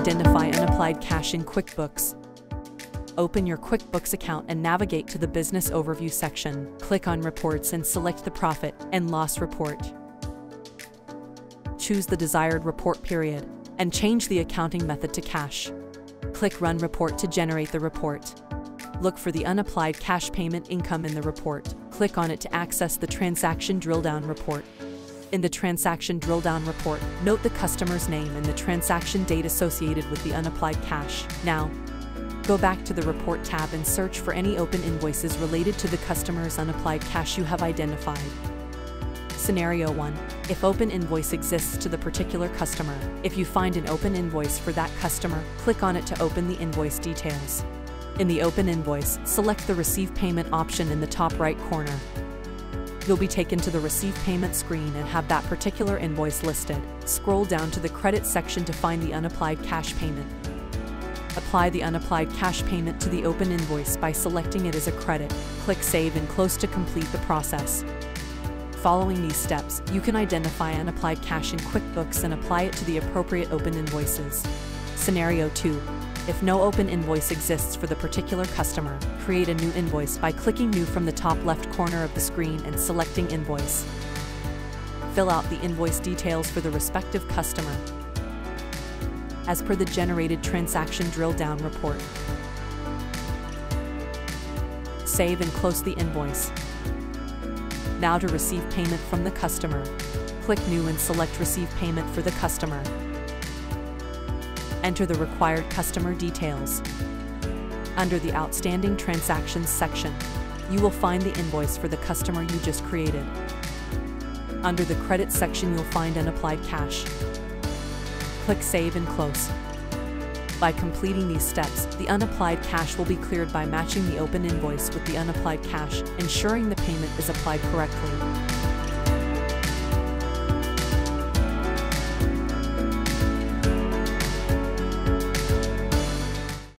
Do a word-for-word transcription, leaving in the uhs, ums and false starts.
Identify Unapplied Cash in QuickBooks. Open your QuickBooks account and navigate to the Business Overview section. Click on Reports and select the Profit and Loss Report. Choose the desired report period and change the accounting method to cash. Click Run Report to generate the report. Look for the Unapplied Cash Payment Income in the report. Click on it to access the Transaction Drill-Down report. In the Transaction Drill-Down report, note the customer's name and the transaction date associated with the Unapplied Cash. Now, go back to the Report tab and search for any open invoices related to the customer's Unapplied Cash you have identified. Scenario one. If open invoice exists to the particular customer, if you find an open invoice for that customer, click on it to open the invoice details. In the Open Invoice, select the Receive Payment option in the top right corner. You'll be taken to the Receive Payment screen and have that particular invoice listed. Scroll down to the Credit section to find the Unapplied Cash Payment. Apply the Unapplied Cash Payment to the open invoice by selecting it as a credit. Click Save and Close to complete the process. Following these steps, you can identify Unapplied Cash in QuickBooks and apply it to the appropriate open invoices. Scenario two. If no open invoice exists for the particular customer, create a new invoice by clicking New from the top left corner of the screen and selecting Invoice. Fill out the invoice details for the respective customer, as per the generated Transaction Drill-Down report. Save and close the invoice. Now to receive payment from the customer. Click New and select Receive Payment for the customer. Enter the required customer details. Under the Outstanding Transactions section, you will find the invoice for the customer you just created. Under the Credit section, you'll find Unapplied Cash. Click Save and Close. By completing these steps, the Unapplied Cash will be cleared by matching the open invoice with the Unapplied Cash, ensuring the payment is applied correctly.